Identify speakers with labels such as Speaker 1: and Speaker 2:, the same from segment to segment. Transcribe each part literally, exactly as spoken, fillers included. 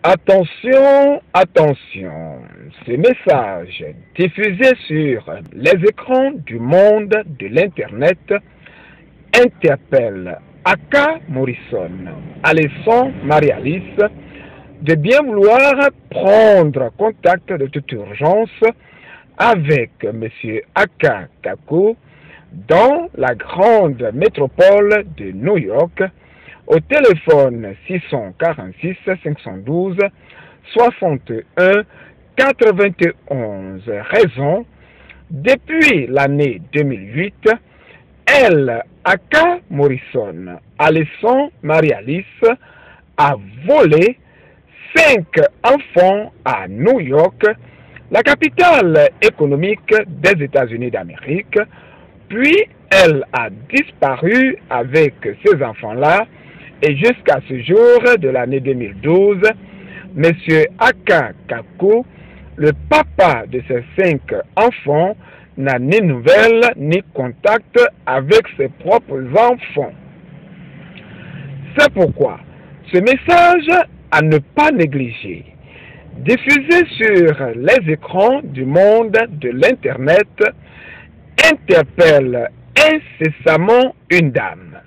Speaker 1: Attention, attention, ce message diffusé sur les écrans du monde de l'Internet interpelle Aka Morrison, Alesson Marie-Alice, de bien vouloir prendre contact de toute urgence avec M. Aka Kaku dans la grande métropole de New York au téléphone six cent quarante-six cinq cent douze soixante et un quatre-vingt-onze. Raison, depuis l'année deux mille huit, elle, Aka Morrison, Alesson Marie-Alice, a volé cinq enfants à New York, la capitale économique des États-Unis d'Amérique, puis elle a disparu avec ces enfants-là. Et jusqu'à ce jour de l'année deux mille douze, M. Aka Kaku, le papa de ces cinq enfants, n'a ni nouvelles ni contact avec ses propres enfants. C'est pourquoi ce message à ne pas négliger, diffusé sur les écrans du monde de l'Internet, interpelle incessamment une dame.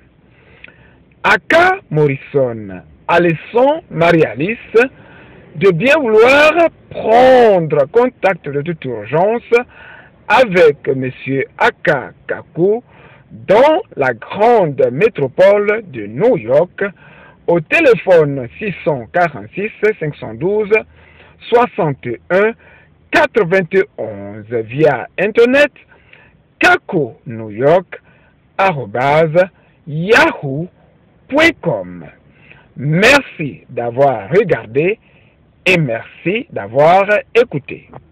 Speaker 1: Aka Morrison, Alesson Marie-Alice, de bien vouloir prendre contact de toute urgence avec M. Aka Kaku dans la grande métropole de New York au téléphone six cent quarante-six cinq cent douze soixante et un quatre-vingt-onze via Internet kaku new york arobase yahoo point com. Merci d'avoir regardé et merci d'avoir écouté.